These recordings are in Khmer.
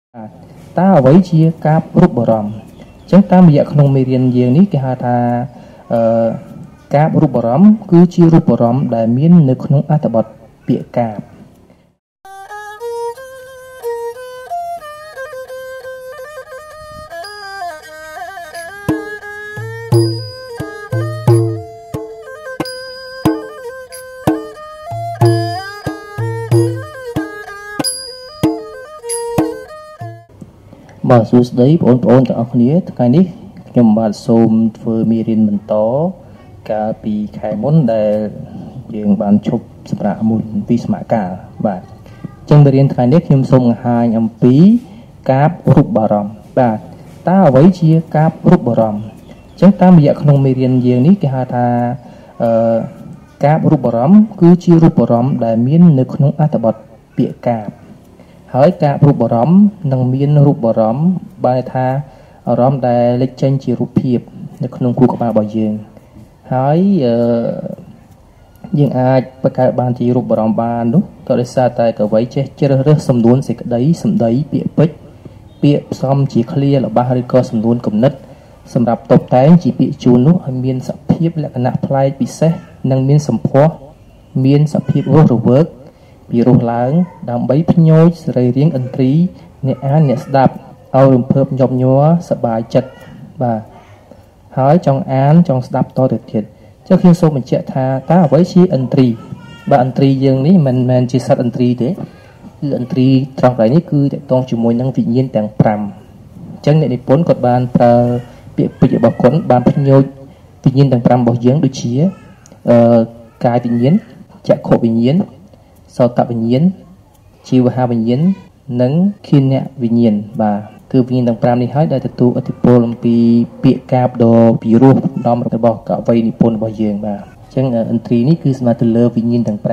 តើអ្វីជាការរូបអារម្មណ៍អញ្ចឹងតាមរយៈក្នុងមេរៀនយើងនេះគេហៅថាការរូបអារម្មណ៍គឺជារូបអារម្មណ៍ដែលមាននៅក្នុងអត្ថបទពាក្យកាព្យបាទសួស្តីបងប្អូនទាំងអស់គ្នាថ្ងៃនេះខ្ញុំបាទសូមធ្វើមេរៀនបន្តកាលពីខែមុនដែលយើងបានឈប់សម្រាប់មួយពីសមកាលបាទអញ្ចឹងមេរៀនថ្ងៃនេះខ្ញុំសូមបង្ហាញអំពីកាព្យរូបអារម្មណ៍បាទតើអ្វីជាកាព្យរូបអារម្មណ៍អញ្ចឹងតាមរយៈក្នុងមេរៀនយើងនេះគេហៅថាកាព្យរូបអារម្មណ៍គឺជារូបអារម្មណ៍ដែលមាននៅក្នុងអត្ថបទពាក្យកាព្យហើយការរូបអារម្មណ៍នឹងមានរូបអារម្មណ៍បែរថាអារម្មណ៍ដែលលេចចេញជារូបភាពនៅក្នុងខួរក្បាលរបស់យើងហើយយើងអាចបង្កើតបានជារូបអារម្មណ៍បាននោះក៏ដោយសារតែកវីចេះជ្រើសរើសសំនួនសេចក្តីសម្ដីពាក្យពេចន៍ពាក្យផ្សំជាឃ្លារបស់ឬក៏សំនួនគំនិតសម្រាប់តុបតែងជាពាក្យជូននោះឲ្យមានសភាពលក្ខណៈប្លែកពិសេសនិងមានសម្ផស្សមានសភាពរស់រវើកពីរោះឡើងដើម្បីភ្ញោចសរីរាង្គឥន្ទ្រីអ្នកអានអ្នកស្ដាប់ឲ្យរំភើបញាប់ញ័រសប្បាយចិត្តបាទហើយចង់អានចង់ស្ដាប់តទៅទៀតចុះខ្ញុំសូមបញ្ជាក់ថាតើអ្វីជាឥន្ទ្រីបាទឥន្ទ្រីយើងនេះមិនមែនជាសត្វឥន្ទ្រីទេគឺឥន្ទ្រីត្រង់កន្លែងនេះគឺតកតងជាមួយនឹងវិញ្ញាណទាំង5អញ្ចឹងអ្នកនិពន្ធគាត់បានប្រើពាក្យពេចន៍របស់គាត់បានភ្ញោចវិញ្ញាណទាំង5របស់យើងដូចជាកាយវិញ្ញាណចក្ខុវិញ្ញាណសោតវិញ្ញាណជីវហវិញ្ញាណនិងខិនៈវិញ្ញាណបាទគឺវិញ្ញាណទាំង5នេះហើយដែលទទួលឥទ្ធិពលអំពីពាក្យកាព្យដ៏ពិរោះដំរបស់កវីនិពន្ធរបស់យើងបាទអញ្ចឹងឥន្ទ្រីនេះគឺស្មើទៅលើវិញ្ញាណទាំង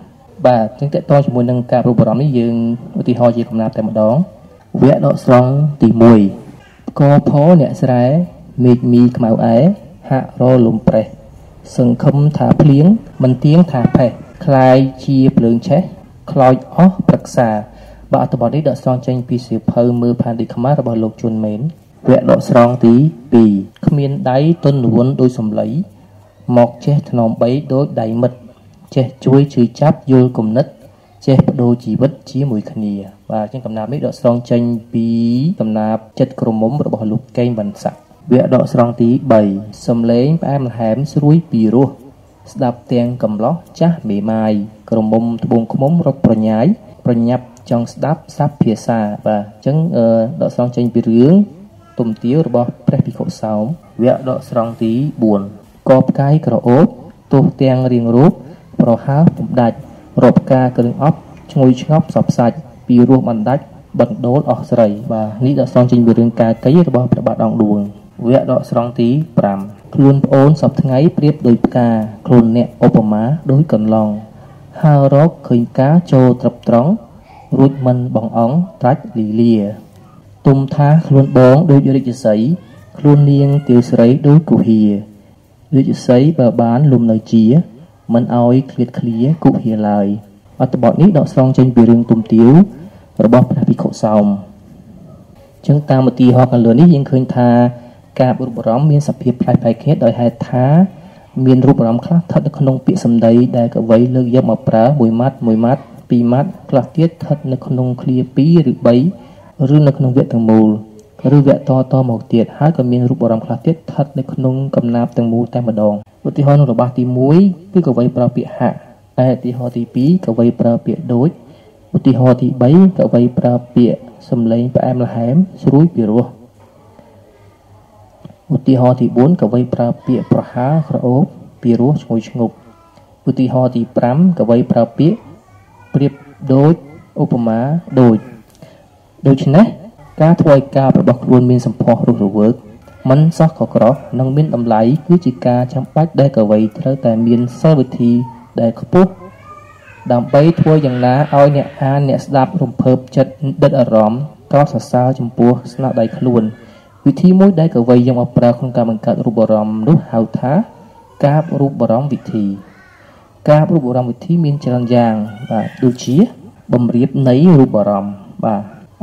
5បាទអញ្ចឹងតកតងជាមួយនឹងការរូបអារម្មណ៍នេះយើងឧទាហរណ៍ជាកំណាព្យតែម្ដងវគ្គដកស្រង់ទី1កផអ្នកស្រែមេឃមីខ្មៅអែហាក់រលំប្រេះសង្ឃឹមថាភ្លៀងមិនទៀងថាផេះคล้ายជាភ្លើងឆេះខ្លោចអស់ប្រឹក្សាបាទអត្ថបទនេះដកស្រង់ចេញពីសៀវភៅមើលផែនទីខ្មែររបស់លោកជួនមេនវគ្គដកស្រង់ទី2គ្មានដៃទន់នួនដោយសំឡីមកចេះថ្នមបីដោយដៃមិត្តចេះជួយជឿចាប់យល់គំនិតចេះបដូរជីវិតជាមួយគ្នាបាទអញ្ចឹងកំណាព្យនេះដកស្រង់ចេញពីកំណាព្យចិត្តក្រមុំរបស់លោកកេងវណ្ណស័ក្តិវគ្គដកស្រង់ទី3សំឡេងផ្អែមល្ហែមស្រួយពីរោះស្ដាប់ទាំងកំឡោះចាស់មេម៉ាយក្រមុំត្បូងឃ្មុំរត់ប្រញាយប្រញាប់ចង់ស្ដាប់ស័ព្ទភាសាបាទអញ្ចឹងដកស្រង់ចេញពីរឿងទុំទាវរបស់ព្រះភិក្ខុសោមវគ្គដកស្រង់ទី4កបកាយក្រអូបទោះទាំងរៀងរូបប្រហើពំដាច់រកការគ្រឿងអប់ឈ្ងុយឆ្ងប់សពសាច់ពីរោះបណ្ដាច់បណ្ដូលអស់ស្រីបាទនេះដកស្រង់ចេញពីរឿងកាកីរបស់ព្រះបាទអង្គឌួងវគ្គដកស្រង់ទី5ខ្លួនប្អូនសពថ្ងៃប្រៀបដូចផ្កាខ្លួនអ្នកឧបមាដូចកន្លងហើរកឃើញការចូលត្រឹបត្រង់រួចមិនបងអង្គត្រាច់លីលាទុំថាខ្លួនបងដូចរាជសីខ្លួននាងទាវស្រីដូចគុហារាជសីបើបានលំនៅជាមិនឲ្យឃ្លាតឃ្លាគុហាឡើយអត្ថបទនេះដកស្រង់ចេញពីរឿងទុំទាវរបស់ព្រះភិក្ខុសោមអញ្ចឹងតាមឧទាហរណ៍ខាងលើនេះយើងឃើញថាការរូបអារម្មណ៍មានសភាពផ្លែផ្លែគ្នាដោយហេតុថាមានរូបអារម្មណ៍ខ្លះស្ថិតនៅក្នុងពាក្យសម្ដីដែលកវីលើកយកមកប្រើមួយម៉ាត់ពីរម៉ាត់ខ្លះទៀតស្ថិតនៅក្នុងឃ្លា2ឬ3ឬនៅក្នុងវគ្គទាំងមូលឬវគ្គតមកទៀតហើយក៏មានរូបអារម្មណ៍ខ្លះទៀតស្ថិតនៅក្នុងកំណាព្យទាំងមូលតែម្ដងឧទាហរណ៍នៅរបស់ទី1គឺកវីប្រើពាក្យហាក់ហើយឧទាហរណ៍ទី2កវីប្រើពាក្យដូចឧទាហរណ៍ទី3កវីប្រើពាក្យសំឡេងផ្អែមល្ហែមស្រួយពីរោះឧទាហរណ៍ទី4កវីប្រើពាក្យប្រហើក្រអូបពីរោះឈ្ងុយឈ្ងប់ឧទាហរណ៍ទី5កវីប្រើពាក្យប្រៀបដូចឧបមាដូចដូច្នេះការធ្វើឲ្យការរបស់ខ្លួនមានសម្ផស្សរស់រវើកមិនសោះក៏ក្រោះនិងមានតម្លៃគឺជាការចាំបាច់ដែលកវីត្រូវតែមានសិលវិធីដែលខ្ពស់ដើម្បីធ្វើយ៉ាងណាឲ្យអ្នកអានអ្នកស្ដាប់រំភើបចិត្តដិតអារម្មណ៍កោតសរសើរចំពោះស្នាដៃខ្លួនវិធីមួយដែលកវីយកមកប្រើក្នុងការបង្កើតរូបអារម្មណ៍នោះហៅថាកាព្យរូបអារម្មណ៍វិធីកាព្យរូបអារម្មណ៍វិធីមានច្រើនយ៉ាងបាទដូចជាបំរៀបនៃរូបអារម្មណ៍បាទ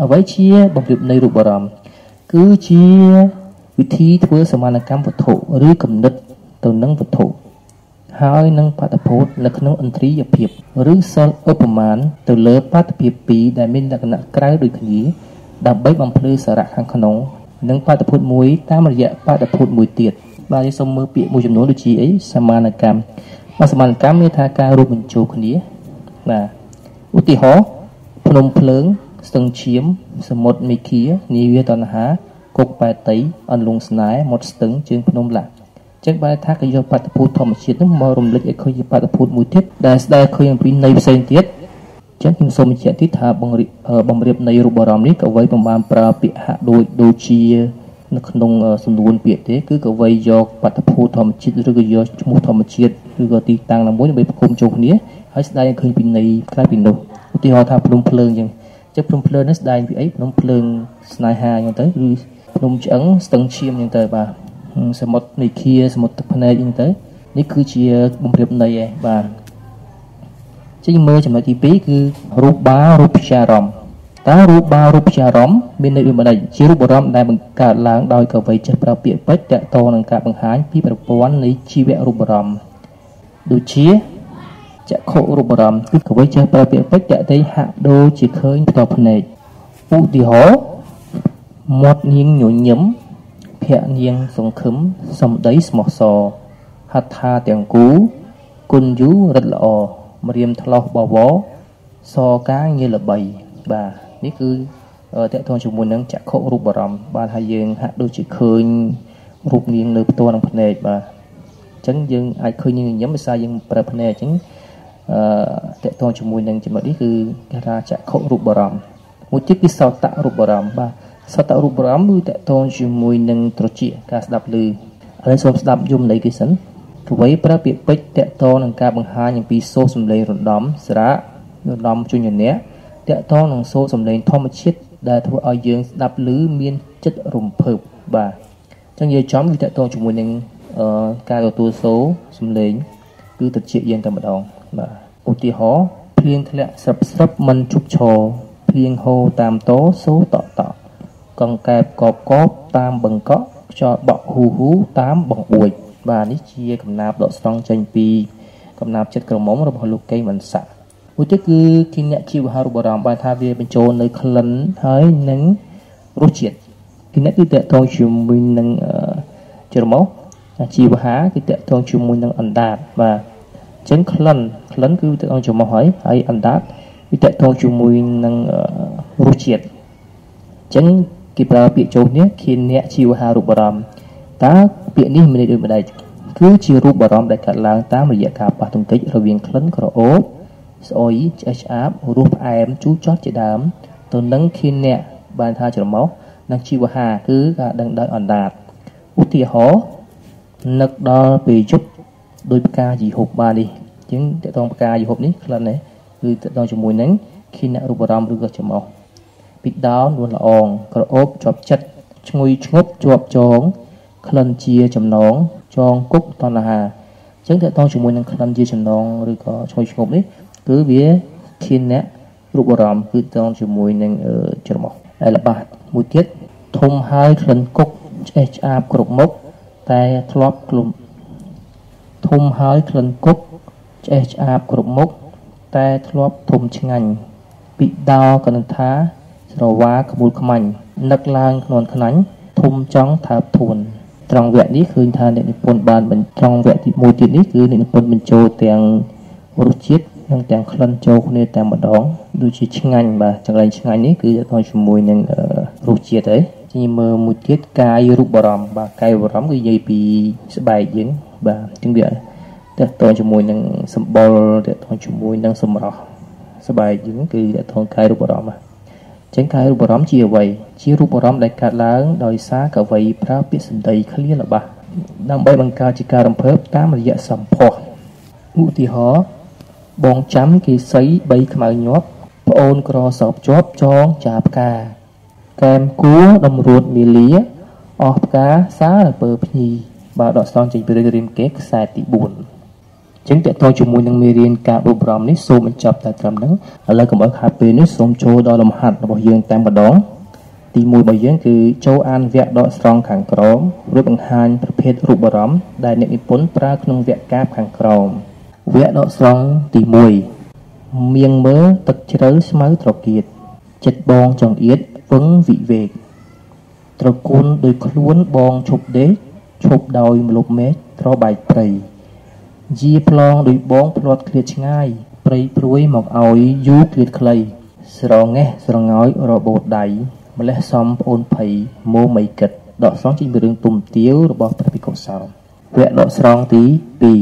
អ្វីជាបំរាបនៃរូបអារម្មណ៍គឺជាវិធីធ្វើសមានកម្មវត្ថុឬគំនិតទៅនឹងវត្ថុហើយនឹងបាតុភូតនៅក្នុងឥន្ទ្រីយភាពឬសិលឧបមាទៅលើបាតុភិបពីរដែលមានលក្ខណៈក្រៅដូចគ្នាដើម្បីបំភ្លឺសារៈខាងក្នុងនិងបាតុភូតមួយតាមរយៈបាតុភូតមួយទៀតបាទយើងសូមមើលពាក្យមួយចំនួនដូចជាអីសមានកម្មបាទសមានកម្មមានថាការរួមបញ្ចូលគ្នាបាទឧទាហរណ៍ភ្នំភ្លើងស្ទឹងឈាមសមុទ្រមេឃានាវាតណ្ហាគុកបែតីអន្លង់ស្នេហ៍មាត់ស្ទឹងជើងភ្នំឡាចឹងបែរថាគេយកបាតុភូតធម្មជាតិនោះមករំលេចឲ្យឃើញជាបាតុភូតមួយទៀតដែលស្ដែងឃើញអំពីន័យផ្សេងទៀតចឹងខ្ញុំសូមបញ្ជាក់ទៀតថាបំរាបនៃរូបអារម្មណ៍នេះក៏វៃបំបានប្រើពាក្យហាក់ដូចជានៅក្នុងសំនួនពាក្យទេគឺក៏វៃយកបាតុភូតធម្មជាតិឬក៏យកឈ្មោះធម្មជាតិឬក៏ទីតាំងណាមួយដើម្បីប្រគំចូលគ្នាហើយស្ដែងឃើញពីន័យក្រៅពីនោះឧទាហរណ៍ថាភ្នំភ្លើងចឹងភ្នំភ្លើងនេះស្ដែងពីអីភ្នំភ្លើងស្នេហាចឹងទៅឬភ្នំឆ្អឹងស្ទឹងឈាមចឹងទៅបាទសមុទ្រមេឃាសមុទ្រទឹកភ្នែកចឹងទៅនេះគឺជាបំរាបន័យឯងបាទចឹងមើលចំណុចទី2គឺរូបបារូបព្យារម្មណ៍តើរូបបារូបព្យារម្មណ៍មានន័យដូចម្ដេចជារូបអារម្មណ៍ដែលបង្កើតឡើងដោយកវីចេះប្រើពាក្យពេចន៍តាក់ទងនឹងការបង្ហាញពីប្រព័ន្ធនៃជីវរូបអារម្មណ៍ដូចជាចក្ខុរូបអារម្មណ៍គឺកវីចេះប្រើពាក្យពេចន៍តាក់ទងហាក់ដូចជាឃើញផ្ទាល់ភ្នែកឧទាហរណ៍មាត់នាងញញឹមភ័ក្រនាងសង្ឃឹមសំដីស្មោះសរហត្ថាទាំងគូគុណយូររិទ្ធល្អម្រាមថ្លោះបវរសការងារល្បីបាទនេះគឺតកតងជាមួយនឹងចក្ខុរូបអារម្មណ៍បាទហើយយើងហាក់ដូចជាឃើញរូបនាងនៅផ្ទាល់នឹងភ្នែកបាទអញ្ចឹងយើងអាចឃើញនាងញញឹមដោយសារយើងប្រើភ្នែកអញ្ចឹងតកតងជាមួយនឹងចំណុចនេះគឺគេថាចក្ខុរូបអារម្មណ៍មួយទៀតគឺសោតរូបអារម្មណ៍បាទសោតរូបអារម្មណ៍គឺតកតងជាមួយនឹងត្រចៀកការស្ដាប់ឮហើយសូមស្ដាប់យមន័យគេសិនអ្វីប្រើពាក្យពេចន៍តកតងនឹងការបង្ហាញអំពីសូរសំឡេងរំដំសារៈរំដំជញ្ញនៈតកតងនឹងសូរសំឡេងធម្មជាតិដែលធ្វើឲ្យយើងស្ដាប់ឮមានចិត្តរំភើបបាទអញ្ចឹងនិយាយចំគឺតកតងជាមួយនឹងការទទួលសូរសំឡេងគឺត្រចៀកយើងតែម្ដងបាទឧទាហរណ៍ភ្លៀងធ្លាក់ស្រាប់ស្រាប់មិនជប់ឈរភ្លៀងហូរតាមតសូរតក់តក់កង្កែបកបកបតាមបង្កក់ខ្យល់បក់ហ៊ូហ៊ូតាមបង្អួចបាទនេះជាកំណាព្យដកស្រង់ចេញពីកំណាព្យចិត្តក្រមុំរបស់លោកកេងវណ្ណស័ក្តិមួយទៀតគឺគិណៈជីវហារូបអារម្មណ៍បានថាវាបញ្ចូលនៅក្លិនហើយនិងរសជាតិគិណៈគឺតកតងជាមួយនឹងច្រមុះជីវហាគឺតកតងជាមួយនឹងអណ្ដាតបាទអញ្ចឹងក្លិនគឺតកតងច្រមុះហើយអណ្ដាតគឺតកតងជាមួយនឹងរសជាតិអញ្ចឹងគេប្រើពាក្យចូលនេះគិណៈជីវហារូបអារម្មណ៍តើពាក្យនេះមានន័យដូចម្ដេចគឺជារូបអារម្មណ៍ដែលកើតឡើងតាមរយៈការប៉ះទង្គិចរវាងក្លិនក្រអូបស្អុយឆ្អេះឆ្អាបរសផ្អែមជូរចត់ជាដើមទៅនឹងគិណៈបានថាច្រមុះនិងជីវហាគឺការដឹងដោយអណ្ដាតឧទាហរណ៍នឹកដល់ពេលយប់ដោយផ្កាយីហូបបាទនេះអញ្ចឹងតកតងផ្កាយីហូបនេះក្លិននេះគឺតកតងជាមួយនឹងគិណៈរូបអារម្មណ៍ឬក៏ច្រមុះពីដោននួនល្អងក្រអូបជាប់ចិត្តឈ្ងុយឈ្ងប់ជាប់ចងក្លិនជាចំណងចងគុកតណ្ហាអញ្ចឹងតកតងជាមួយនឹងក្លិនជាចំណងឬក៏ឈ្ងុយឈ្ងប់នេះគឺវាគិណៈរូបអារម្មណ៍គឺតកតងជាមួយនឹងច្រមុះហើយល្បះមួយទៀតធំហើយក្លិនគុកឆ្អេះឆ្អាបគ្រប់មុខតែធ្លាប់ក្លុំធំហើយក្លិនគុកឆ្អេះឆ្អាបគ្រប់មុខតែធ្លាប់ធំឆ្ងាញ់ពីដោកនឹងថាស្រវាក្មូលខ្មាញ់នឹកឡើងខ្នន់ខ្នាញ់ធំចង់ថើបធួនត្រង់វគ្គនេះឃើញថាអ្នកនិពន្ធបានត្រង់វគ្គទី1ទៀតនេះគឺអ្នកនិពន្ធបញ្ចូលទាំងរសជាតិនិងទាំងក្លិនចូលគ្នាតែម្ដងដូចជាឆ្ងាញ់បាទចង្រៃឆ្ងាញ់នេះគឺទៅជាមួយនឹងរសជាតិហើយជាមើលមួយទៀតកាយរូបអារម្មណ៍បាទកាយអារម្មណ៍គឺនិយាយពីស្បែកយើងបាទជាងវាតទៅជាមួយនឹងសម្បុរតទៅជាមួយនឹងសម្រស់ស្បែកយើងគឺតទៅកាយរូបអារម្មណ៍ចឹងកាយរូបអារម្មណ៍ជាអ្វីជារូបអារម្មណ៍ដែលកើតឡើងដោយសារកវីប្រើពាក្យសម្ដីឃ្លាល្បះដើម្បីបង្កើតជាការរំភើបតាមរយៈសម្ផស្សឧទាហរណ៍បងចាំគេសី3ខ្មៅញាប់ប្អូនក្រសោបជាប់ចងចាផ្កាកែមគួរដំរួតមីលាអស់ផ្កាសារពើភ្ញីបាទដកស្រង់ចេញពីរឿងរាមកេរ្តិ៍ខ្សែទី4 ចឹងតើតើជាមួយនឹងមេរៀនការអប់រំនេះសូមបញ្ចប់តែត្រឹមហ្នឹងឥឡូវកុំឲ្យខាតពេលនេះសូមចូលដល់លំហាត់របស់យើងតែម្ដងទី1របស់យើងគឺចូលអានវគ្គដកស្រង់ខាងក្រោមរួចបង្ហាញប្រភេទរូបអារម្មណ៍ដែលអ្នកនិពន្ធប្រើក្នុងវគ្គកាព្យខាងក្រោមវគ្គដកស្រង់ទី1មៀងមើលទឹកជ្រៅស្មៅត្រកៀតចិត្តបងចង្អៀតវឹងវិវេកត្រកូលដោយខ្លួនបងឈប់ដេកឈប់ដោយម្លប់មេឃត្របែកព្រៃយាប្លងដោយបងផ្លាត់ឃ្លាតឆ្ងាយព្រៃព្រួយមកឲ្យយូរឃ្លាតខ្លីស្រងេះស្រងោចរបូតដៃម្លេះសំប្អូនភ័យម៉ូមីគិតដកស្រង់ចេញពីរឿងទុំទាវរបស់ព្រះភិក្ខុសង្ឃវគ្គដកស្រង់ទី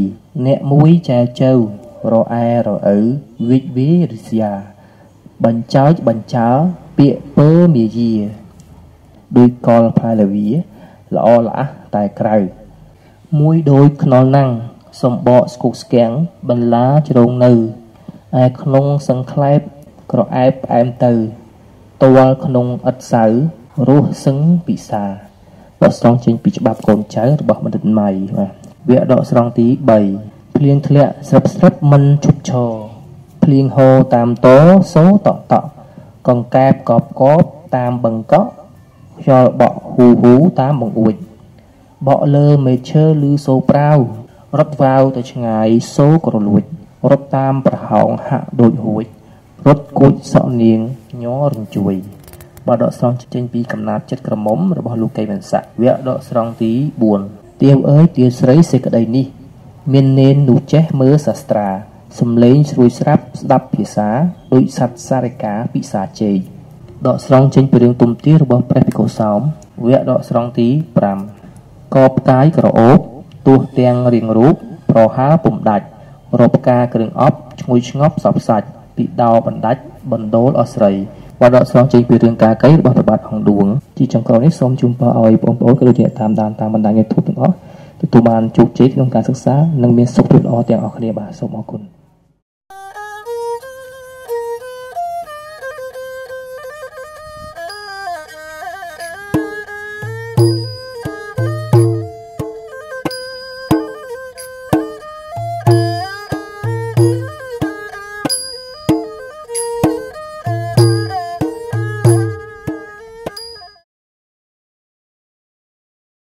2អ្នកមួយចែចៅរអែរឪវិចវីរិស្យាបញ្ចោចបញ្ចើពាក្យពើមាយាដោយកលផាលវីល្អល្អះតែក្រៅមួយដូចខ្នល់ណាំងសំបកស្គុកស្គាំងបន្លាជ្រងនៅឯក្នុងសង្ខ្លែបក្រអែបផ្អែមទៅទាល់ក្នុងឥតសៅរស់សឹងពិសាដកស្រង់ចេញពីច្បាប់កូនចៅរបស់បណ្ឌិតម៉ៃបាទវគ្គដកស្រង់ទី3ភ្លៀងធ្លាក់ស្រាប់ស្រាប់មិនឈប់ឈរភ្លៀងហូរតាមតសូតតកង្កែបកបកបតាមបឹងកក់ខ្យល់បក់ហ៊ូហ៊ូតាមបង្អួចបក់លើមេឈើឮសូរប្រាវរត់វាវទៅឆ្ងាយសូរក្រលួចរត់តាមប្រហោងហាក់ដូចហួចរត់គួចសក់នាងញ័ររញ្ជួយបាទដកស្រង់ចេញពីកំណាព្យចិត្តក្រមុំរបស់លោកកៃវន្ស័កវគ្គដកស្រង់ទី4ទាវអើយទាវស្រីសេចក្តីនេះមាននេននោះចេះមើលសាស្ត្រាសំឡេងស្រួយស្រាប់ស្ដាប់ភាសាដូចសត្វសារិកាពិសាជេកដកស្រង់ចេញពីរឿងទុំទាវរបស់ព្រះភិក្ខុសោមវគ្គដកស្រង់ទី5កបផ្កាយក្រអូបទោះទាំងរៀងរូបប្រហើពុំដាច់រកផ្កាគ្រឿងអប់ឈ្ងុយឆ្ងប់សពសាច់ពីដោបណ្ដាច់បណ្ដូលអស្រីវត្តដកស្រង់ចេញពីរឿងការកៃរបស់ព្រះបាទអង្គឌួងជាចុងក្រោយនេះសូមជូនពរឲ្យបងប្អូនក៏ដូចជាតាមដានតាមបណ្ដាញ YouTube ទាំងអស់ទទួលបានជោគជ័យក្នុងការសិក្សានិងមានសុខភាពល្អទាំងអស់គ្នាបាទសូមអរគុណ